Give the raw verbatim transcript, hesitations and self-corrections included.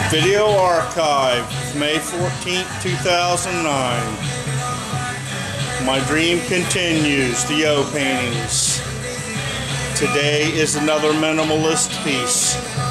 Video archive, May fourteenth, two thousand nine. My dream continues, the O paintings. Today is another minimalist piece.